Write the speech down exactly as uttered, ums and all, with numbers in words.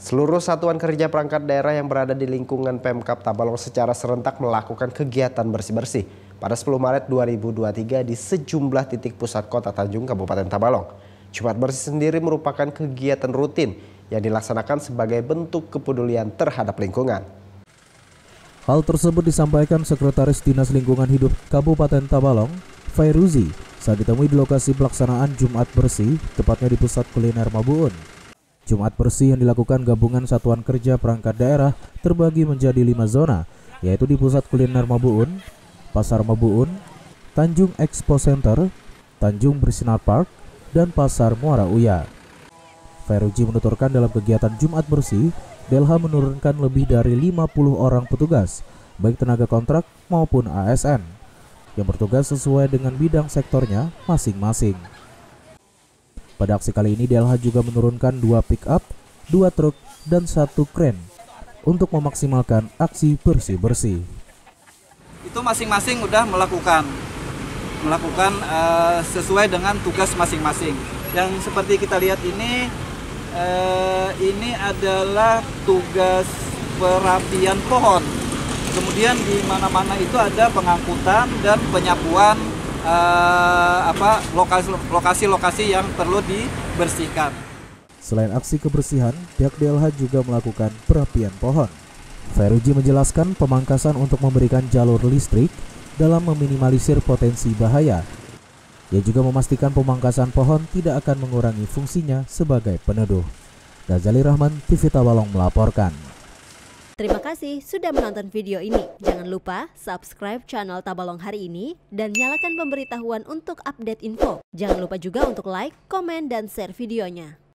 Seluruh satuan kerja perangkat daerah yang berada di lingkungan Pemkab Tabalong secara serentak melakukan kegiatan bersih-bersih pada sepuluh Maret dua ribu dua puluh tiga di sejumlah titik pusat kota Tanjung, Kabupaten Tabalong. Jumat bersih sendiri merupakan kegiatan rutin yang dilaksanakan sebagai bentuk kepedulian terhadap lingkungan. Hal tersebut disampaikan Sekretaris Dinas Lingkungan Hidup Kabupaten Tabalong, Fairuzi, saat ditemui di lokasi pelaksanaan Jumat Bersih, tepatnya di Pusat Kuliner Mabuun. Jumat Bersih yang dilakukan gabungan Satuan Kerja Perangkat Daerah terbagi menjadi lima zona, yaitu di Pusat Kuliner Mabuun, Pasar Mabuun, Tanjung Expo Center, Tanjung Bersinar Park, dan Pasar Muara Uya. Fairuzi menuturkan dalam kegiatan Jumat Bersih, Delha menurunkan lebih dari lima puluh orang petugas, baik tenaga kontrak maupun A S N, yang bertugas sesuai dengan bidang sektornya masing-masing. Pada aksi kali ini, D L H juga menurunkan dua pick-up, dua truk, dan satu kren untuk memaksimalkan aksi bersih-bersih. Itu masing-masing udah melakukan melakukan uh, sesuai dengan tugas masing-masing. Yang seperti kita lihat ini, uh, ini adalah tugas perapian pohon. Kemudian di mana-mana itu ada pengangkutan dan penyapuan Uh, apa lokasi-lokasi yang perlu dibersihkan. Selain aksi kebersihan, pihak D L H juga melakukan perapian pohon. Fairuzi menjelaskan pemangkasan untuk memberikan jalur listrik dalam meminimalisir potensi bahaya. Ia juga memastikan pemangkasan pohon tidak akan mengurangi fungsinya sebagai peneduh. Ghazali Rahman, T V Tabalong melaporkan. Terima kasih sudah menonton video ini. Jangan lupa subscribe channel Tabalong Hari Ini dan nyalakan pemberitahuan untuk update info. Jangan lupa juga untuk like, komen, dan share videonya.